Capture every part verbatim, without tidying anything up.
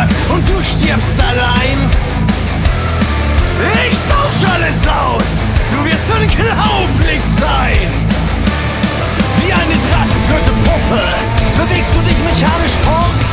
zerstört und du stirbst allein. Ich tausch alles aus, du wirst unglaublich sein. Wie eine drahtgeführte Puppe bewegst du dich mechanisch fort.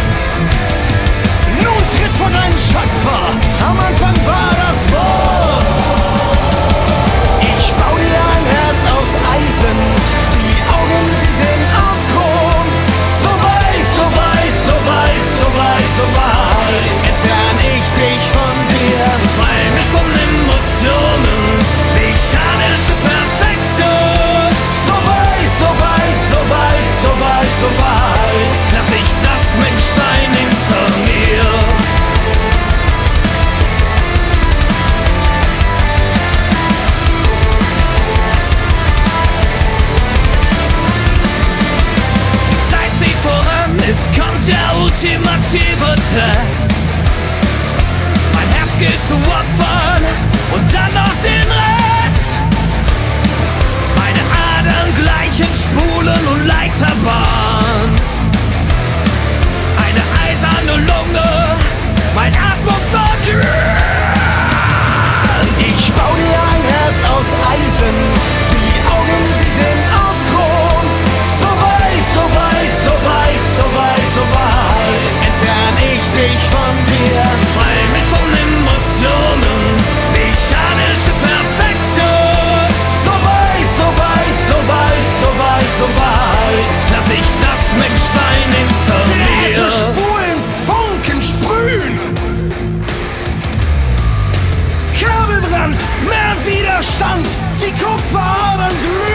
Nun tritt vor deinen Schöpfer, am Anfang war das Wort. Ich bau dir ein Herz aus Eisen, die Augen, sie sind aus Chrom. So weit, so weit, so weit, so weit, so weit entfern ich dich von dir. Frei mich von Emotionen, mechanische Perfektion. So weit, so weit, so weit, so weit, so weit lass ich das Menschsein hinter mir. Die Zeit zieht voran, es kommt der ultimative Test. Mein Herz gilt zu opfern und dann noch den Rest. Meine Adern gleichen Spulen und Leiterbahn. Eine eiserne Lunge, mein Atmungsorgan. Ich bau dir ein Herz aus Eisen, die Augen, sie sind aus Chrom. So weit, so weit, so weit, so weit, so weit entfern ich dich von dir. Frei mich von Emotionen, mechanische Perfektion. So weit, so weit, so weit, so weit, so weit lass ich das Menschsein hinter mir. Drähte, Spulen, Funken sprühen. Kabelbrand, mehr Widerstand, die Kupferadern glühen.